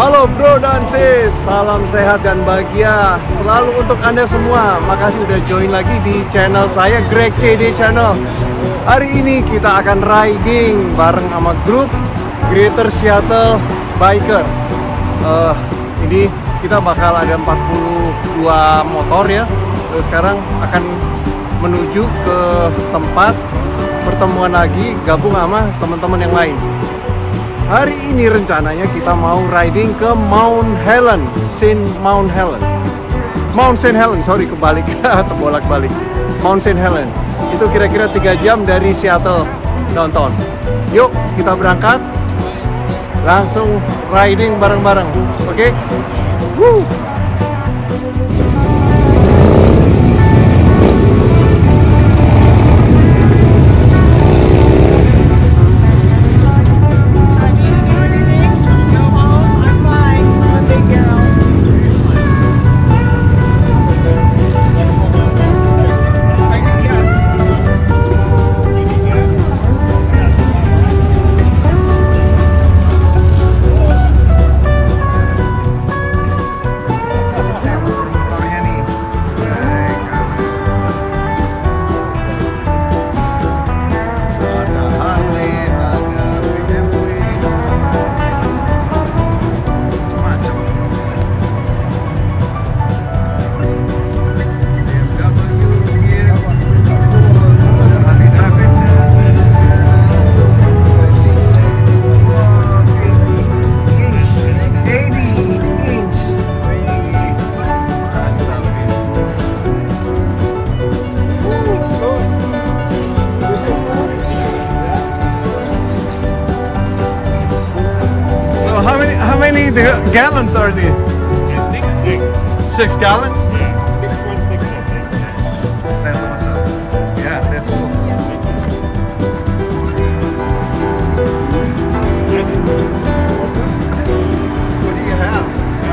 Halo bro dan sis, salam sehat dan bahagia selalu untuk Anda semua. Makasih udah join lagi di channel saya, Greg CD Channel. Hari ini kita akan riding bareng sama grup Greater Seattle Biker. Ini kita bakal ada 42 motor ya. Sekarang akan menuju ke tempat pertemuan lagi, gabung sama teman-teman yang lain. Hari ini rencananya kita mau riding ke Mount St. Helen, sorry kebalik, terbolak-balik. Mount St. Helen, itu kira-kira 3 jam dari Seattle downtown. Yuk kita berangkat, langsung riding bareng-bareng, oke? Woo! How many gallons are they? I think 6. 6 gallons? Yeah, 6.6 I think. That's awesome. Yeah, that's cool. What do you have?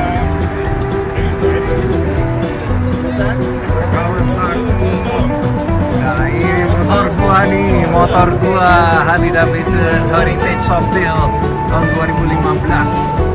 Nah, ini motor gua nih, motor gua Harley Davidson Heritage Softail tahun 2015.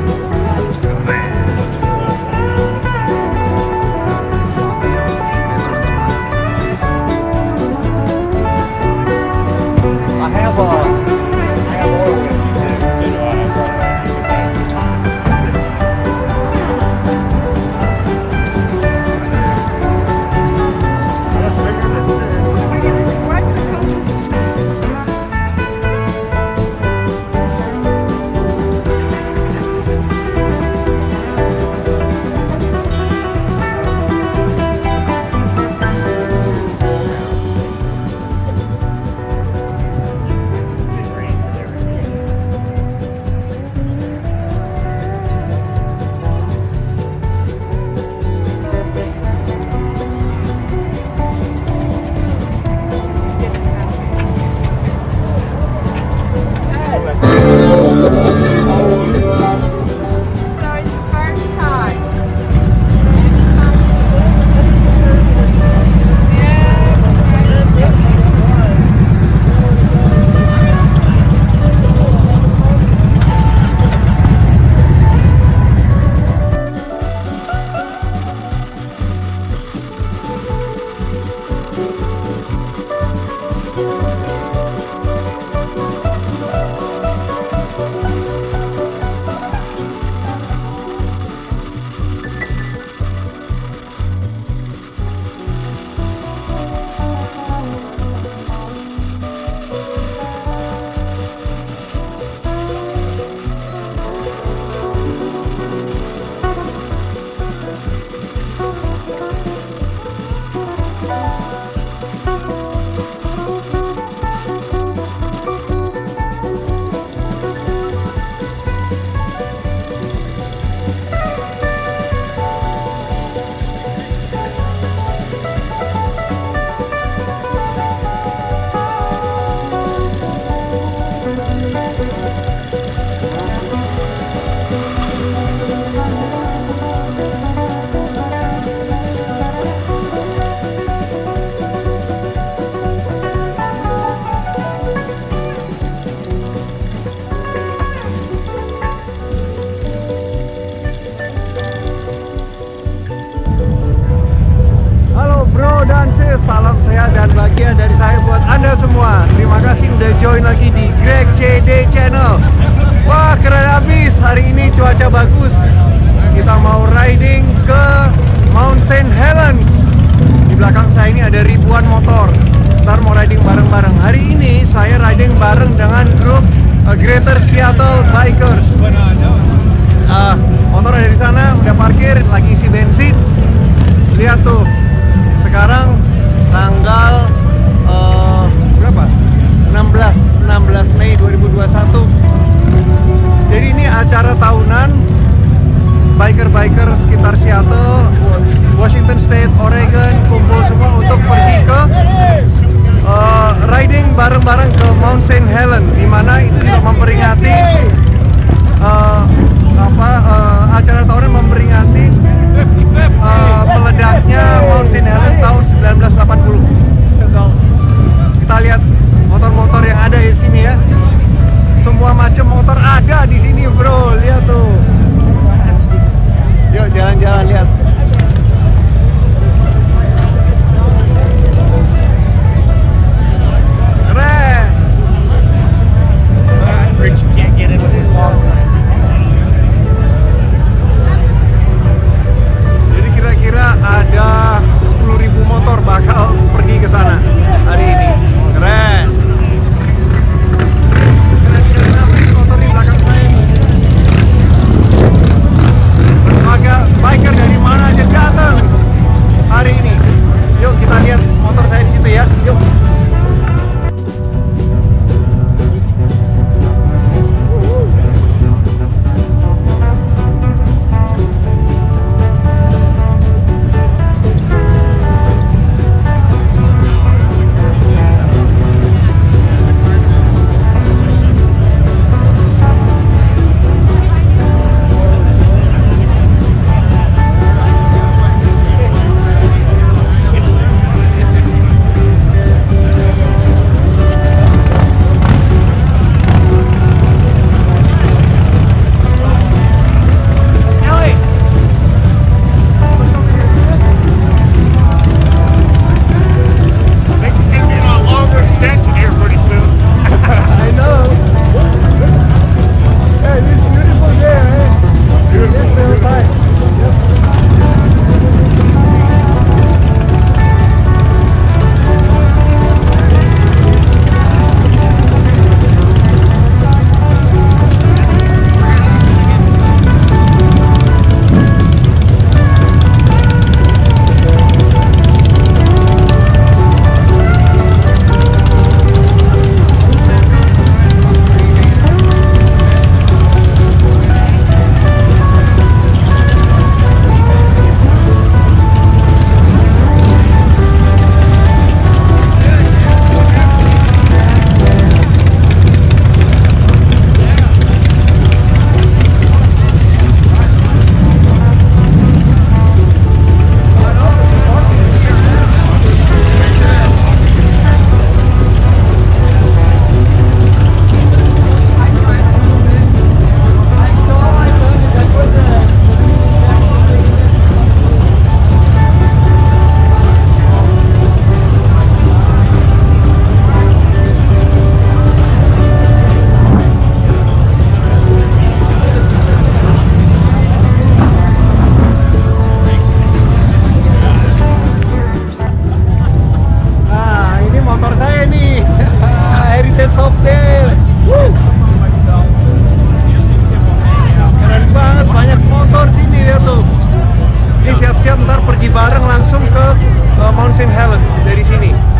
cuaca bagus. Kita mau riding ke Mount St. Helens. Di belakang saya ini ada ribuan motor. Ntar mau riding bareng-bareng. Hari ini saya riding bareng dengan grup Greater Seattle Bikers. Motor ada di sana, udah parkir, lagi isi bensin. Lihat tuh, sekarang tanggal berapa? 16 Mei 2021. Jadi ini acara tahunan biker-biker sekitar Seattle, Washington State, Oregon, kumpul semua untuk pergi ke riding bareng-bareng ke Mount St. Helens, di mana itu juga memperingati acara tahunan memperingati meledaknya Mount St. Helens tahun 1980. Kita lihat motor-motor yang ada di sini ya. Semua macam motor ada di sini, bro. Lihat tuh. Yuk jalan-jalan lihat. Keren. Jadi kira-kira ada 10.000 motor bakal pergi ke sana hari ini. Keren. Motor di belakang saya. Berbagai biker dari mana aja datang hari ini. Yuk kita lihat motor saya di situ ya. Yuk. Mount St. Helens dari sini.